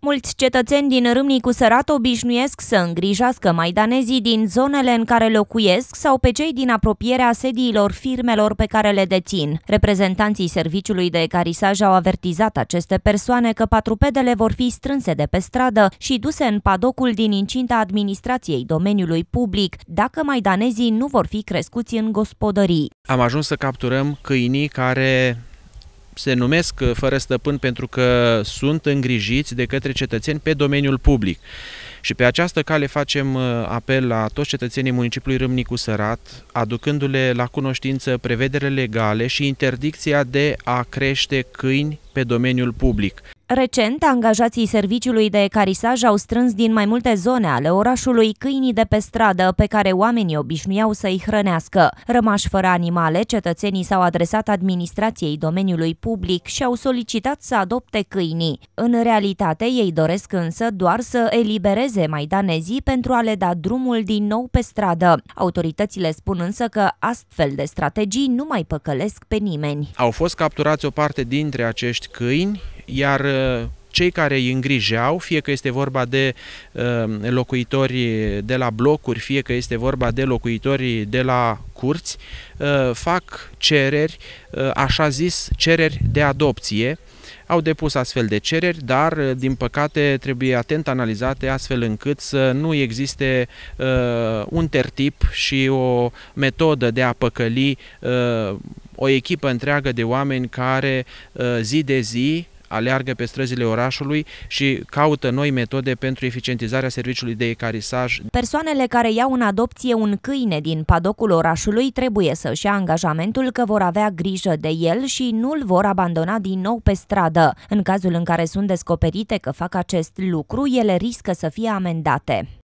Mulți cetățeni din Râmnicu Sărat obișnuiesc să îngrijească maidanezii din zonele în care locuiesc sau pe cei din apropierea sediilor firmelor pe care le dețin. Reprezentanții serviciului de ecarisaj au avertizat aceste persoane că patrupedele vor fi strânse de pe stradă și duse în padocul din incinta administrației domeniului public, dacă maidanezii nu vor fi crescuți în gospodării. Am ajuns să capturăm câinii care se numesc fără stăpân pentru că sunt îngrijiți de către cetățeni pe domeniul public. Și pe această cale facem apel la toți cetățenii municipiului Râmnicu Sărat, aducându-le la cunoștință prevederile legale și interdicția de a crește câini pe domeniul public. Recent, angajații serviciului de ecarisaj au strâns din mai multe zone ale orașului câinii de pe stradă pe care oamenii obișnuiau să-i hrănească. Rămași fără animale, cetățenii s-au adresat administrației domeniului public și au solicitat să adopte câinii. În realitate, ei doresc însă doar să elibereze maidanezii pentru a le da drumul din nou pe stradă. Autoritățile spun însă că astfel de strategii nu mai păcălesc pe nimeni. Au fost capturați o parte dintre acești câini, iar cei care îi îngrijeau, fie că este vorba de locuitori de la blocuri, fie că este vorba de locuitori de la curți, fac cereri, așa zis, cereri de adopție. Au depus astfel de cereri, dar, din păcate, trebuie atent analizate astfel încât să nu existe un tertip și o metodă de a păcăli o echipă întreagă de oameni care zi de zi aleargă pe străzile orașului și caută noi metode pentru eficientizarea serviciului de ecarisaj. Persoanele care iau în adopție un câine din padocul orașului trebuie să-și ia angajamentul că vor avea grijă de el și nu-l vor abandona din nou pe stradă. În cazul în care sunt descoperite că fac acest lucru, ele riscă să fie amendate.